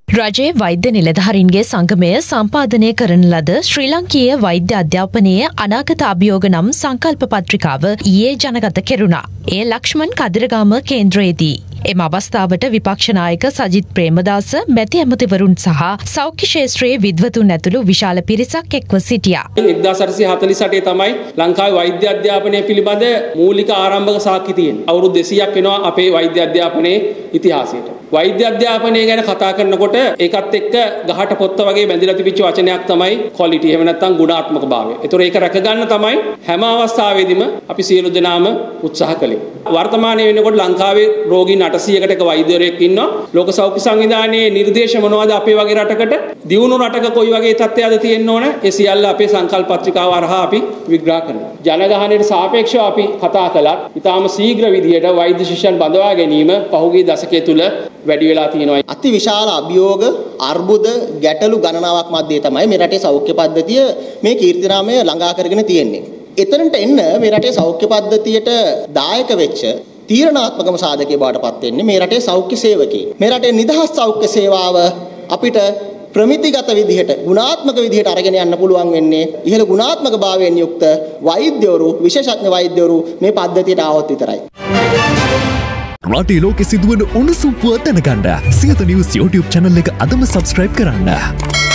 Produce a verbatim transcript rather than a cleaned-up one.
රජයේ වෛද්‍ය නිලධාරීන්ගේ සංගමය සම්පාදනය කරන ලද ශ්‍රී ලංකීය වෛද්‍ය අධ්‍යාපනයේ අනාගත අභියෝග නම් සංකල්ප පත්‍රිකාව ඊයේ ජනගත කෙරුණා. එය ලක්ෂ්මන් කදිරගම කේන්ද්‍රයේදී. එම අවස්ථාවට විපක්ෂ නායක සජිත් ප්‍රේමදාස, මැති ඇමතිවරුන් සහ සෞඛ්‍ය ක්ෂේත්‍රයේ විද්වතුන් ඇතුළු විශාල පිරිසක් එක්ව සිටියා. එක්දාස් අටසිය හතළිස් අටේ තමයි ලංකාවේ වෛද්‍ය අධ්‍යාපනය පිළිබඳ මූලික ආරම්භක සාක්ෂි තියෙන්නේ. අවුරුදු දෙසීයක් වෙනවා අපේ වෛද්‍ය අධ්‍යාපනයේ ඉතිහාසයට. වෛද්‍ය අධ්‍යාපනය ගැන කතා කරනකොට ඒකත් එක්ක ගහට පොත්ත වගේ බැඳිලා තිබිච්ච වචනයක් තමයි ක්වොලිටි. එහෙම නැත්නම් ගුණාත්මක භාවය. ඒතොර ඒක රැක ගන්න තමයි හැම අවස්ථාවෙදිම අපි සියලු දෙනාම උත්සාහ කළේ. වර්තමානයේ වෙනකොට ලංකාවේ රෝගීන් අටසීයකට එක වෛද්‍යවරයෙක් ඉන්නවා. ලෝක සෞඛ්‍ය සංවිධානයේ නිර්දේශ මොනවද අපේ වගේ රටකට? දියුණු රටක කොයි වගේ තත්ත්වයක්ද තියෙන්න ඕන? ඒ සියල්ල අපේ සංකල්ප පත්‍රිකාව හරහා අපි විග්‍රහ කරනවා. ජනගහනයට සාපේක්ෂව අපි කතා කළත් ඊටාම ශීඝ්‍ර විදියට වෛද්‍ය ශිෂ්‍යයන් බඳවා ගැනීම පහුගිය දශකයේ තුල වැඩි වෙලා තියෙනවා. අති විශාල අභියෝග, අර්බුද, ගැටලු ගණනාවක් මැද්දේ තමයි මේ රටේ සෞඛ්‍ය පද්ධතිය මේ කීර්තිනාමය ළඟා කරගෙන තියෙන්නේ. එතනට එන්න මේ රටේ සෞඛ්‍ය පද්ධතියට දායක වෙච්ච තීරණාත්මකම සාධකයේ බවට පත් වෙන්නේ මේ රටේ සෞඛ්‍ය සේවකයන්. මේ රටේ නිදහස් සෞඛ්‍ය සේවාව අපිට ප්‍රමිතිගත විදිහට, ගුණාත්මක විදිහට අරගෙන යන්න පුළුවන් වෙන්නේ ඉහළ ගුණාත්මක භාවයෙන් යුක්ත වෛද්‍යවරු, විශේෂඥ වෛද්‍යවරු මේ පද්ධතියට ආවොත් විතරයි. රටේ ලෝකෙ සිදුවන උණුසුම් පුවත් දැනගන්න සියත නිවුස් YouTube channel එක අදම subscribe කරන්න.